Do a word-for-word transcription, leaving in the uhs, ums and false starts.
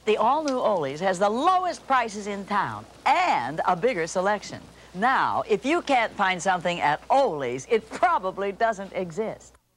The all-new Ollie's has the lowest prices in town and a bigger selection. Now, if you can't find something at Ollie's, it probably doesn't exist.